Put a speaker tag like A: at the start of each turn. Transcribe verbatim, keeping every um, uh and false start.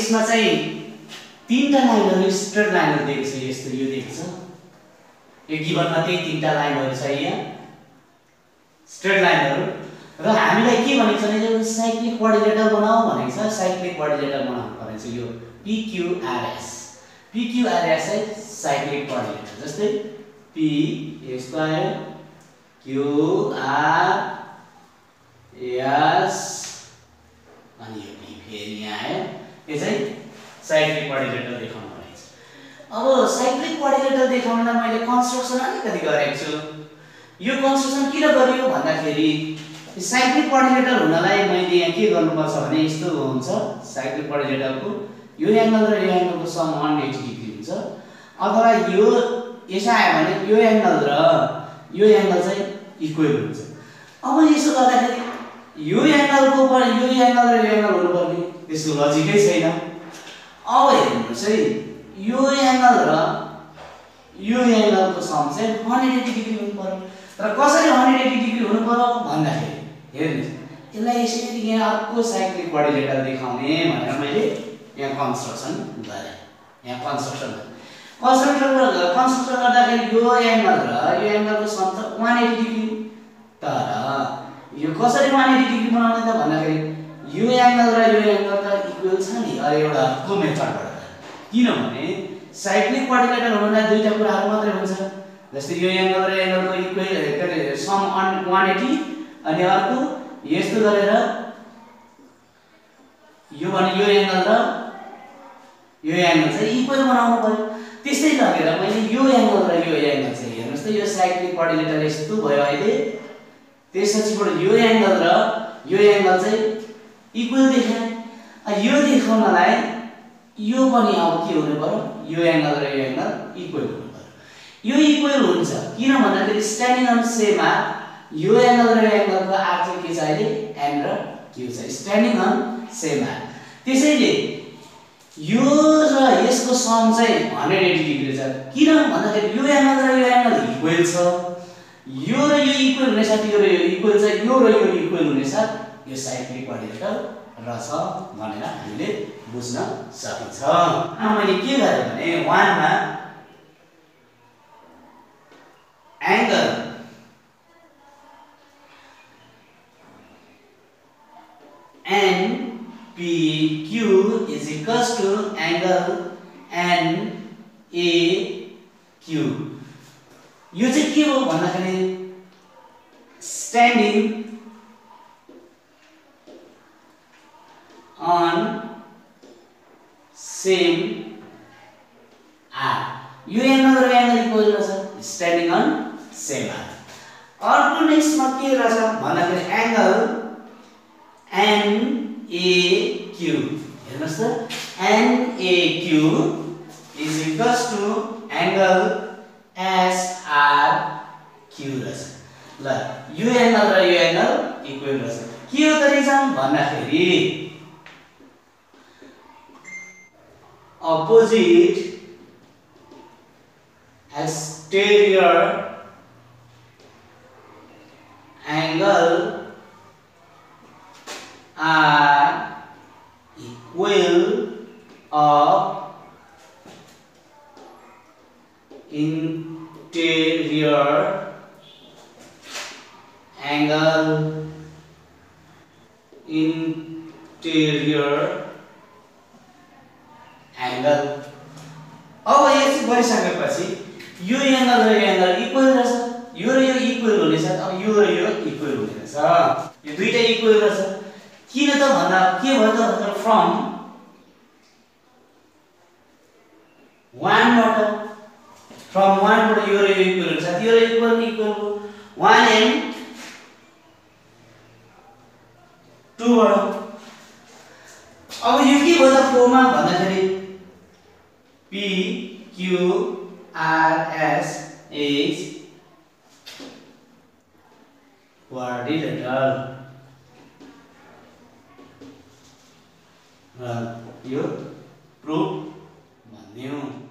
A: यसमा चाहिँ तीनटा लाइनहरु स्ट्रेट लाइनहरु दिएको छ यस्तो यो दिएको छ यो गिभनमा त्यही तीनटा लाइनहरु छ यहाँ स्ट्रेट लाइनहरु र हामीलाई के भनेको छ भने साइक्लिक कोअर्डिनेटर बनाऊ भनेको छ साइक्लिक कोअर्डिनेटर बनाउनु पर्छ यो P Q R S P Q R S है साइक्लिक कोअर्डिनेटर जस्तै P square Q R S अनि यो P फेरि यहाँ आयो यो चाहिँ साइक्लिक कोअर्डिनेटर देखाउनु भनेको छ अब साइक्लिक कोअर्डिनेटर देखाउनलाई मैले कन्स्ट्रक्सन अलिकति गरेको छु यो कन्स्ट्रक्सन किन गरियो भन्दाखेरि साइक्लिक कोअर्डिनेटर हुनलाई मैले यहाँ के गर्नुपर्छ भने यस्तो हुन्छ साइक्लिक कोअर्डिनेटरको यो एंगल र यो एंगलको सम एक सय अस्सी डिग्री हुन्छ अथवा यो यसो आयो भने यो एंगल र यो एंगल चाहिँ इक्वल हुन्छ अब यसो गर्दाखेरि यो एंगलको पर यो एंगल र यो एंगल हुनुपर्ने त्यसको लजिकै छैन अब हेर्नुस् है यो एंगल र यो एंगलको सम चाहिँ एक सय अस्सी डिग्री हुनु पर्यो तर कसरी एक सय अस्सी डिग्री हुनु पर्यो भन्दाखेरि हेर्नुस् यसलाई यसरी यहाँ अर्को साइक्लिक कोअर्डिनेटर देखाउने भनेर मैले यहाँ कन्स्ट्रक्सन गरे यहाँ कन्स्ट्रक्सन कन्स्ट्रक्सन कन्स्ट्रक्सन गर्दाखेरि यो एंगल र यो एंगलको सम त एक सय अस्सी डिग्री तर यो कसरी एक सय अस्सी डिग्री बनाउने त भन्दाखेरि यो एंगल र यो एंगल त इक्वल छ नि एउटा अर्को मेथडबाट किनभने साइक्लिक कोअर्डिनेटर हुनलाई दुईटा कुराहरु मात्रै हुन्छ जस्तै यो एंगल र एंगलको इक्वल सम एक सय अस्सी अनि अर्को यस्तो गरेर यो भने यो एंगल र यो एंगल चाहिँ इक्वल बनाउनु पर्यो त्यस्तै लगेर मैले यो एंगल र यो एंगल चाहिँ हेर्नुस् त यो साइक्लिक कोअर्डिनेटर यस्तो भयो अहिले त्यसपछिबाट यो एंगल र यो एंगल चाहिँ इक्वल देखाए यो देखाउनलाई यो पनि अब के हुनु पर्यो यो एंगल र यो एंगल इक्वल हुनु पर्यो यो इक्वल हुन्छ किन भन्दाखेरि स्ट्यान्डिङ अन सेम आर यो एंगल र यो एंगलको आर चाहिँ के छ अहिले n र q छ स्ट्यान्डिङ अन सेम आर त्यसैले यो र यसको सम चाहिँ एक सय अस्सी डिग्री छ किन भन्दाखेरि यो एंगल र यो एंगल इक्वल छ यो र यो इक्वल हुने साथ यो र यो इक्वल छ यो र यो इक्वल हुने साथ यो साइक्लिक कोअर्डिनेटर रहेछ भनेर हामीले बुझ्न सकिन्छ अब मैले के गरे भने एक मा angle N P Q is equals to angle N A Q यो चाहिँ के हो भन्दाखेरि स्ट्यान्डिङ on same R यो एंगल र एंगल इक्वल रहेछ स्ट्यान्डिङ on same R अर्को नेक्स्टमा के रहेछ भन्दाखेरि एंगल N A Q हेर्नुस् त N A Q is equals to angle S R Q रहेछ ल यो एंगल र यो एंगल इक्वल रहेछ के हो त रिजन भन्दाखेरि opposite exterior angle are equal of interior angle interior angle अब यसो गरिसकेपछि यो एंगल र यो एंगल इक्वल रहेछ यो र यो इक्वल हुने छ अब यो र यो इक्वल हुने रहेछ यो दुईटा इक्वल रहेछ किन त भन्दा के भयो त भन्दा फ्रम one बाट फ्रम one बाट यो र यो इक्वल हुन्छ यो र इक्वल इक्वल हो one and two बाट अब यो के भयो त फोर मा भन्दाखेरि P Q R S is quadrilateral र यो प्रुफ भन्दियौ।